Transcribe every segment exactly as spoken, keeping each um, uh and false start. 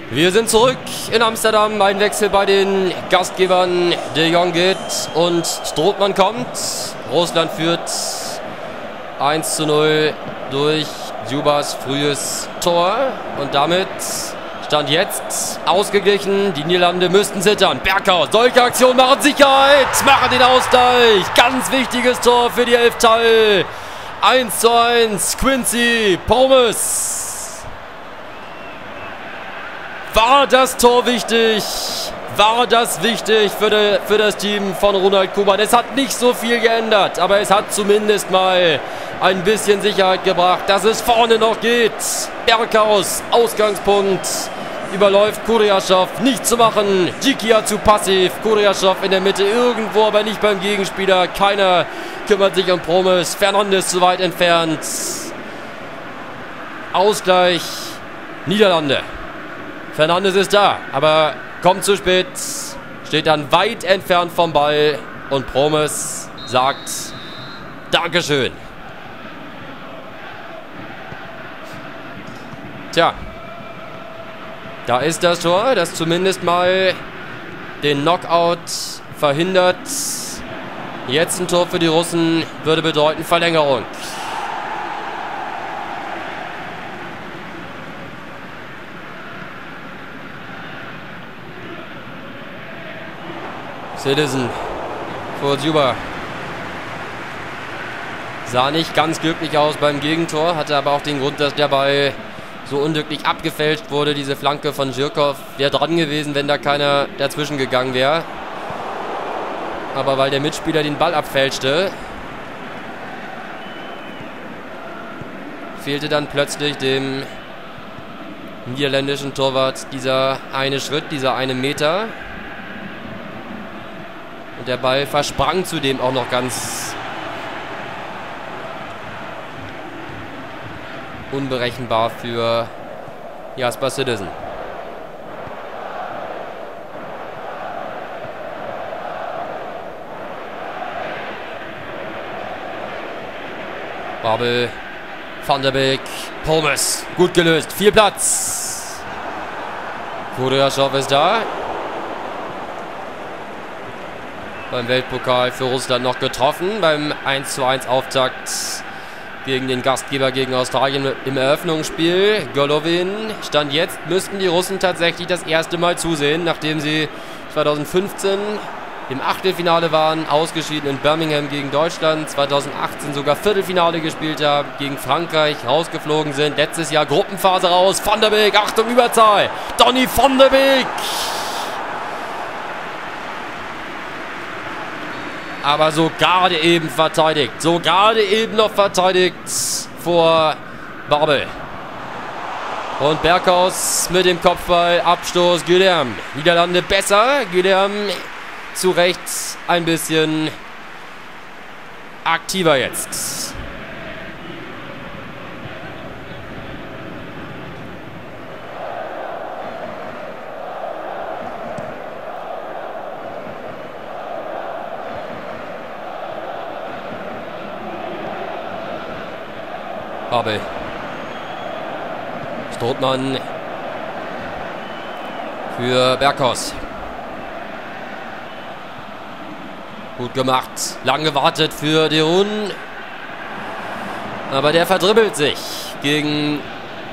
Wir sind zurück in Amsterdam. Ein Wechsel bei den Gastgebern. De Jong geht und Strootman kommt. Russland führt eins zu null durch Djubas frühes Tor. Und damit Stand jetzt ausgeglichen. Die Niederlande müssten zittern. Berghaus, solche Aktionen machen Sicherheit. Machen den Ausgleich. Ganz wichtiges Tor für die Elftal. eins zu eins. Quincy Promes. War das Tor wichtig? War das wichtig für, de, für das Team von Ronald Koeman? Es hat nicht so viel geändert, aber es hat zumindest mal ein bisschen Sicherheit gebracht, dass es vorne noch geht. Berghaus, Ausgangspunkt, überläuft Kuryaschow, nicht zu machen. Djikia zu passiv, Kuryaschow in der Mitte irgendwo, aber nicht beim Gegenspieler. Keiner kümmert sich um Promes. Fernandes zu weit entfernt. Ausgleich, Niederlande. Fernandes ist da, aber kommt zu spät, steht dann weit entfernt vom Ball und Promes sagt Dankeschön. Tja, da ist das Tor, das zumindest mal den Knockout verhindert. Jetzt ein Tor für die Russen würde bedeuten Verlängerung. Citizen vor Djuba. Sah nicht ganz glücklich aus beim Gegentor, hatte aber auch den Grund, dass der Ball so unglücklich abgefälscht wurde. Diese Flanke von Zhirkov wäre dran gewesen, wenn da keiner dazwischen gegangen wäre. Aber weil der Mitspieler den Ball abfälschte, fehlte dann plötzlich dem niederländischen Torwart dieser eine Schritt, dieser eine Meter. Und der Ball versprang zudem auch noch ganz unberechenbar für Jasper Citizen. Babel, Van der Beek, Promes, gut gelöst, viel Platz. Kuryaschow ist da. Beim Weltpokal für Russland noch getroffen. Beim eins zu eins Auftakt gegen den Gastgeber, gegen Australien im Eröffnungsspiel. Golovin. Stand jetzt müssten die Russen tatsächlich das erste Mal zusehen, nachdem sie zweitausendfünfzehn im Achtelfinale waren, ausgeschieden in Birmingham gegen Deutschland, zweitausendachtzehn sogar Viertelfinale gespielt haben, gegen Frankreich rausgeflogen sind. Letztes Jahr Gruppenphase raus. Van der Beek, Achtung, Überzahl. Donny van der Beek. Aber so gerade eben verteidigt. So gerade eben noch verteidigt vor Babel. Und Berghaus mit dem Kopfball. Abstoß Guilherme. Niederlande besser. Guilherme zu Recht ein bisschen aktiver jetzt. Babel. Strootman für Berghaus. Gut gemacht. Lang gewartet für Derun. Aber der verdribbelt sich gegen,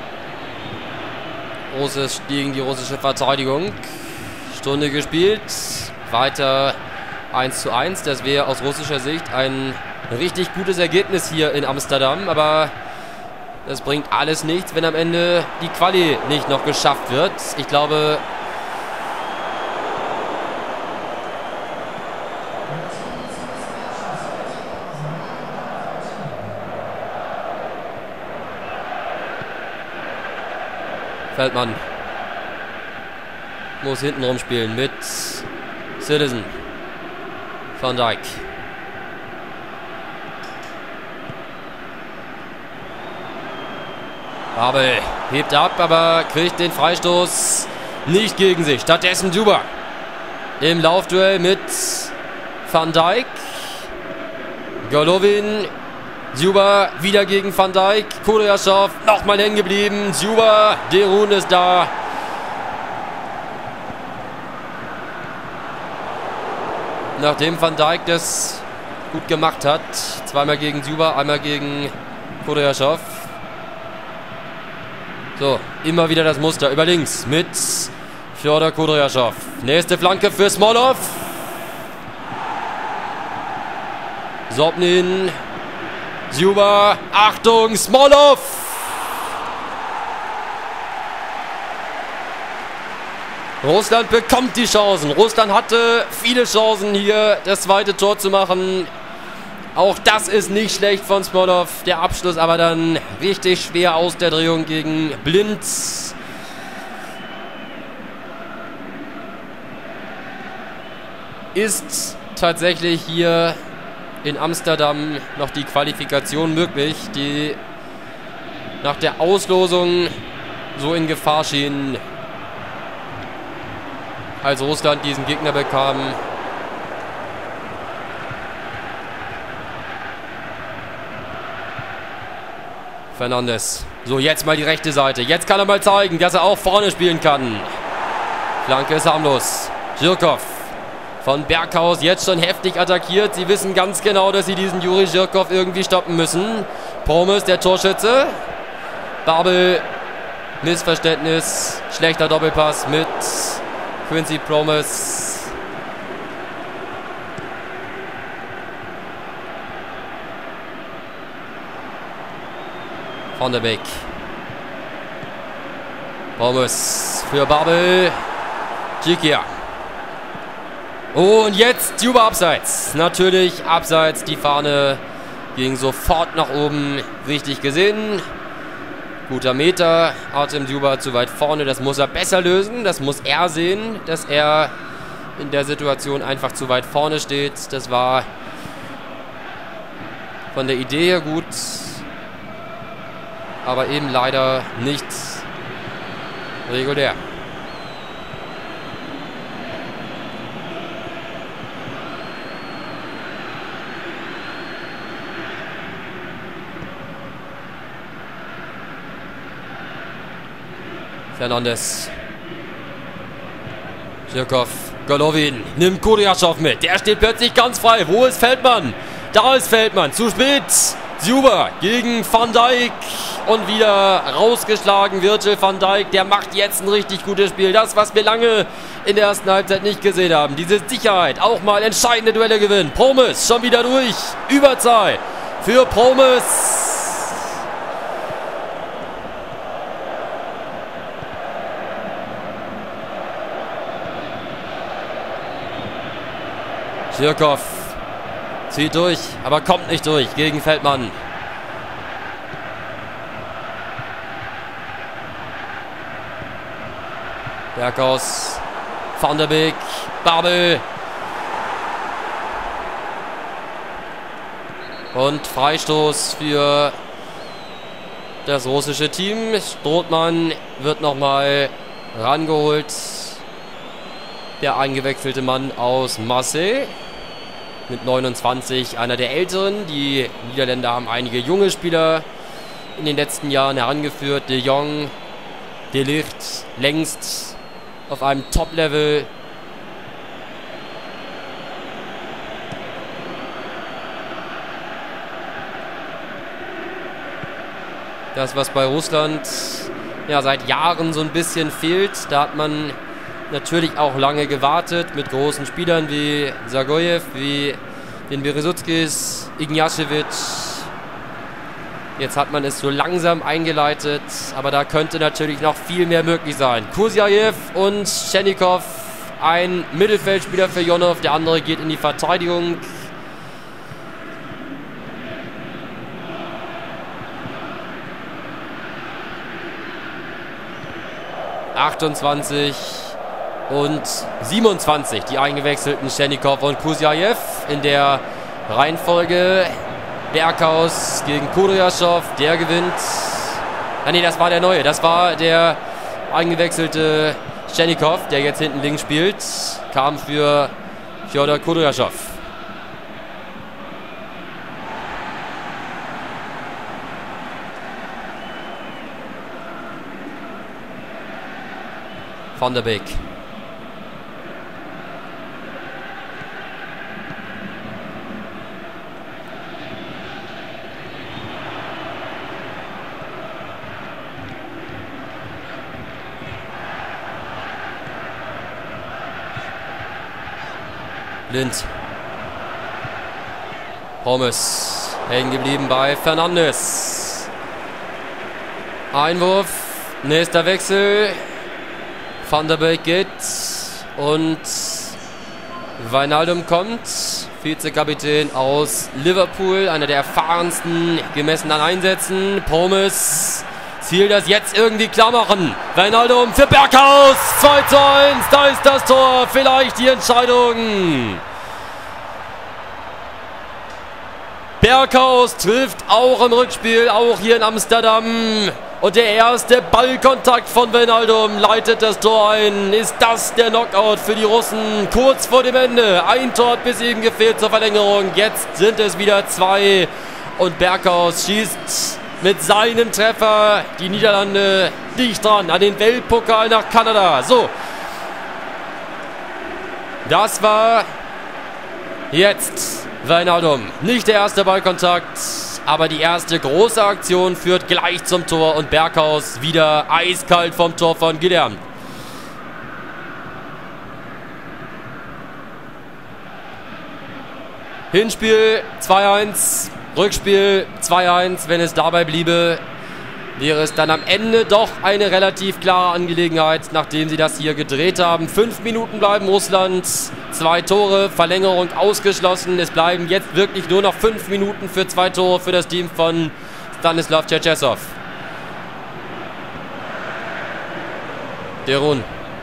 Russisch, gegen die russische Verteidigung. Stunde gespielt. Weiter eins zu eins. Das wäre aus russischer Sicht ein richtig gutes Ergebnis hier in Amsterdam. Aber das bringt alles nichts, wenn am Ende die Quali nicht noch geschafft wird. Ich glaube, Feldmann muss hintenrum spielen mit Citizen. Van Dijk. Babel hebt ab, aber kriegt den Freistoß nicht gegen sich. Stattdessen Djuba im Laufduell mit Van Dijk. Golovin, Djuba wieder gegen Van Dijk. Kuryaschow nochmal hängen geblieben. Djuba, Derun ist da. Nachdem Van Dijk das gut gemacht hat. Zweimal gegen Dzyuba, einmal gegen Kudryaschow. So, immer wieder das Muster über links mit Fjodor Kudryaschow. Nächste Flanke für Smolov. Sobnin. Dzyuba. Achtung, Smolov. Russland bekommt die Chancen. Russland hatte viele Chancen hier das zweite Tor zu machen. Auch das ist nicht schlecht von Smolov. Der Abschluss aber dann richtig schwer aus der Drehung gegen Blind. Ist tatsächlich hier in Amsterdam noch die Qualifikation möglich, die nach der Auslosung so in Gefahr schien, als Russland diesen Gegner bekam. Fernandes. So, jetzt mal die rechte Seite. Jetzt kann er mal zeigen, dass er auch vorne spielen kann. Flanke ist harmlos. Zhirkov von Berghaus jetzt schon heftig attackiert. Sie wissen ganz genau, dass sie diesen Juri Zhirkov irgendwie stoppen müssen. Promes, der Torschütze. Babel, Missverständnis. Schlechter Doppelpass mit Quincy Promes. Van der Beek. Promes für Babel. Djikia. Und jetzt Dzyuba abseits. Natürlich abseits. Die Fahne ging sofort nach oben. Richtig gesehen. Guter Meter. Artem Dzyuba zu weit vorne. Das muss er besser lösen. Das muss er sehen, dass er in der Situation einfach zu weit vorne steht. Das war von der Idee her gut, aber eben leider nicht regulär. Fernandes. Zhirkov. Golovin nimmt Kudryaschow mit. Der steht plötzlich ganz frei. Wo ist Feldmann? Da ist Feldmann. Zu spät. Dzyuba gegen Van Dijk. Und wieder rausgeschlagen. Virgil van Dijk. Der macht jetzt ein richtig gutes Spiel. Das, was wir lange in der ersten Halbzeit nicht gesehen haben. Diese Sicherheit. Auch mal entscheidende Duelle gewinnen. Promes schon wieder durch. Überzahl für Promes. Zhirkov zieht durch, aber kommt nicht durch gegen Feldmann. Berghaus, Van der Beek, Babel. Und Freistoß für das russische Team. Strothmann wird nochmal rangeholt. Der eingewechselte Mann aus Marseille. Mit neunundzwanzig, einer der Älteren. Die Niederländer haben einige junge Spieler in den letzten Jahren herangeführt. De Jong, De Ligt, längst auf einem Top-Level. Das, was bei Russland ja seit Jahren so ein bisschen fehlt, da hat man natürlich auch lange gewartet mit großen Spielern wie Zagoyev, wie den Berezutskis, Ignjašević. Jetzt hat man es so langsam eingeleitet, aber da könnte natürlich noch viel mehr möglich sein. Kuziajew und Schennikov, ein Mittelfeldspieler für Ionov, der andere geht in die Verteidigung. achtundzwanzig und siebenundzwanzig, die eingewechselten Schennikov und Kuziajew in der Reihenfolge. Berghaus gegen Kudryaschow, der gewinnt. Ah nee, das war der neue, das war der eingewechselte Schennikov, der jetzt hinten links spielt. Kam für Fjodor Kudryaschow. Van der Beek. Blind. Pommes. Hängen geblieben bei Fernandes. Einwurf. Nächster Wechsel. Van der Beek geht. Und Wijnaldum kommt. Vizekapitän aus Liverpool. Einer der erfahrensten gemessen an Einsätzen. Pommes. Ziel das jetzt irgendwie klar machen. Wijnaldum für Berghaus. zwei zu eins. Da ist das Tor. Vielleicht die Entscheidung. Berghaus trifft auch im Rückspiel. Auch hier in Amsterdam. Und der erste Ballkontakt von Wijnaldum leitet das Tor ein. Ist das der Knockout für die Russen? Kurz vor dem Ende. Ein Tor hat bis eben gefehlt zur Verlängerung. Jetzt sind es wieder zwei. Und Berghaus schießt mit seinem Treffer die Niederlande dicht dran an den Weltpokal nach Kanada. So. Das war jetzt Wijnaldum. Nicht der erste Ballkontakt, aber die erste große Aktion führt gleich zum Tor. Und Berghaus wieder eiskalt vom Tor von Guilherme. Hinspiel zwei eins. Rückspiel zwei eins, wenn es dabei bliebe, wäre es dann am Ende doch eine relativ klare Angelegenheit, nachdem sie das hier gedreht haben. Fünf Minuten bleiben Russland, zwei Tore, Verlängerung ausgeschlossen. Es bleiben jetzt wirklich nur noch fünf Minuten für zwei Tore für das Team von Stanislav Tschetschesow. Derun.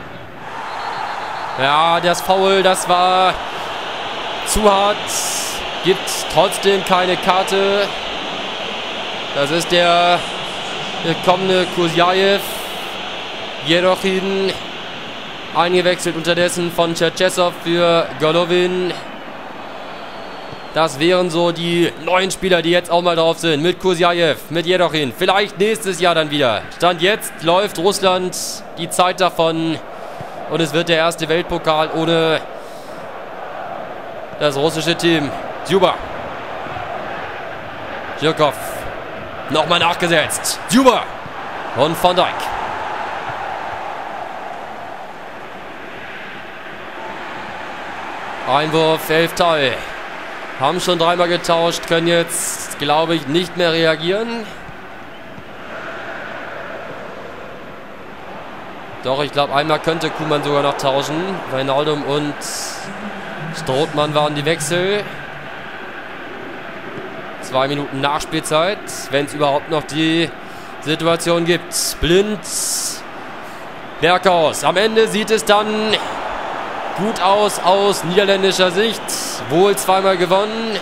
Ja, das Foul, das war zu hart. Gibt trotzdem keine Karte. Das ist der kommende Kusiajew. Jerochin eingewechselt unterdessen von Tschetschesow für Golovin. Das wären so die neuen Spieler, die jetzt auch mal drauf sind. Mit Kusiajew, mit Jerochin. Vielleicht nächstes Jahr dann wieder. Stand jetzt läuft Russland die Zeit davon. Und es wird der erste Weltpokal ohne das russische Team. Djuba. Zhirkov. Nochmal nachgesetzt. Djuba. Und Van Dijk. Einwurf, Elftal. Haben schon dreimal getauscht, können jetzt, glaube ich, nicht mehr reagieren. Doch, ich glaube, einmal könnte Koeman sogar noch tauschen. Wijnaldum und Strootmann waren die Wechsel. Zwei Minuten Nachspielzeit, wenn es überhaupt noch die Situation gibt. Blind. Berghaus. Am Ende sieht es dann gut aus aus niederländischer Sicht. Wohl zweimal gewonnen.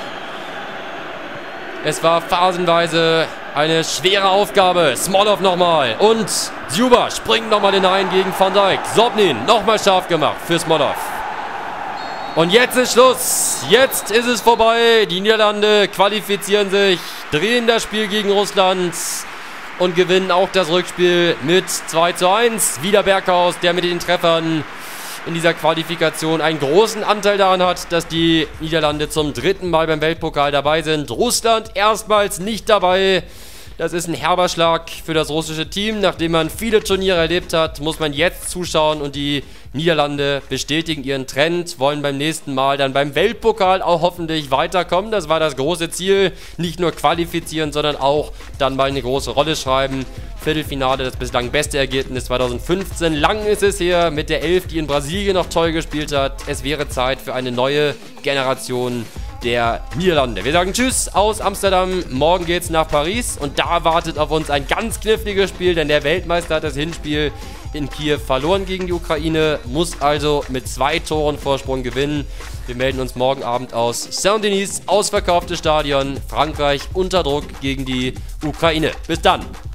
Es war phasenweise eine schwere Aufgabe. Smolov nochmal. Und Djuba springt nochmal hinein gegen Van Dijk. Sobnin nochmal scharf gemacht für Smolov. Und jetzt ist Schluss. Jetzt ist es vorbei. Die Niederlande qualifizieren sich, drehen das Spiel gegen Russland und gewinnen auch das Rückspiel mit zwei zu eins. Wieder Berghaus, der mit den Treffern in dieser Qualifikation einen großen Anteil daran hat, dass die Niederlande zum dritten Mal beim Weltpokal dabei sind. Russland erstmals nicht dabei. Das ist ein herber Schlag für das russische Team. Nachdem man viele Turniere erlebt hat, muss man jetzt zuschauen und die Niederlande bestätigen ihren Trend, wollen beim nächsten Mal dann beim Weltpokal auch hoffentlich weiterkommen. Das war das große Ziel. Nicht nur qualifizieren, sondern auch dann mal eine große Rolle schreiben. Viertelfinale, das bislang beste Ergebnis zweitausendfünfzehn. Lang ist es her mit der Elf, die in Brasilien noch toll gespielt hat. Es wäre Zeit für eine neue Generation der Niederlande. Wir sagen Tschüss aus Amsterdam. Morgen geht's nach Paris und da wartet auf uns ein ganz kniffliges Spiel, denn der Weltmeister hat das Hinspiel in Kiew verloren gegen die Ukraine, muss also mit zwei Toren Vorsprung gewinnen. Wir melden uns morgen Abend aus Saint-Denis, ausverkauftes Stadion, Frankreich unter Druck gegen die Ukraine. Bis dann!